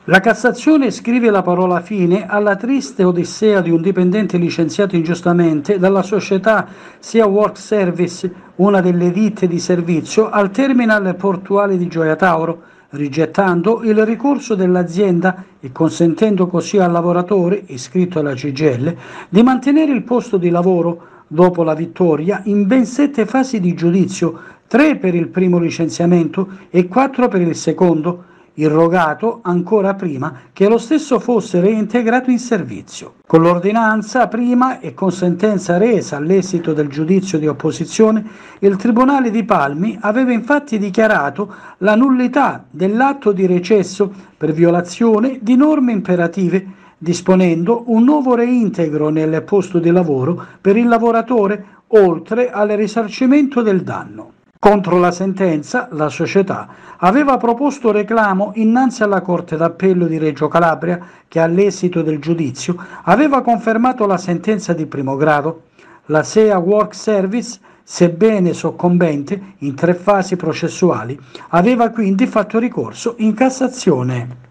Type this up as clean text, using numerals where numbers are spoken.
La Cassazione scrive la parola fine alla triste odissea di un dipendente licenziato ingiustamente dalla società Sea Work Service, una delle ditte di servizio, al terminal portuale di Gioia Tauro, rigettando il ricorso dell'azienda e consentendo così al lavoratore, iscritto alla CGIL, di mantenere il posto di lavoro dopo la vittoria in ben 7 fasi di giudizio, 3 per il primo licenziamento e 4 per il secondo, irrogato ancora prima che lo stesso fosse reintegrato in servizio. Con l'ordinanza prima e con sentenza resa all'esito del giudizio di opposizione, il Tribunale di Palmi aveva infatti dichiarato la nullità dell'atto di recesso per violazione di norme imperative, disponendo un nuovo reintegro nel posto di lavoro per il lavoratore, oltre al risarcimento del danno. Contro la sentenza, la società aveva proposto reclamo innanzi alla Corte d'Appello di Reggio Calabria, che all'esito del giudizio aveva confermato la sentenza di primo grado. La Sea Work Service, sebbene soccombente in 3 fasi processuali, aveva quindi fatto ricorso in Cassazione.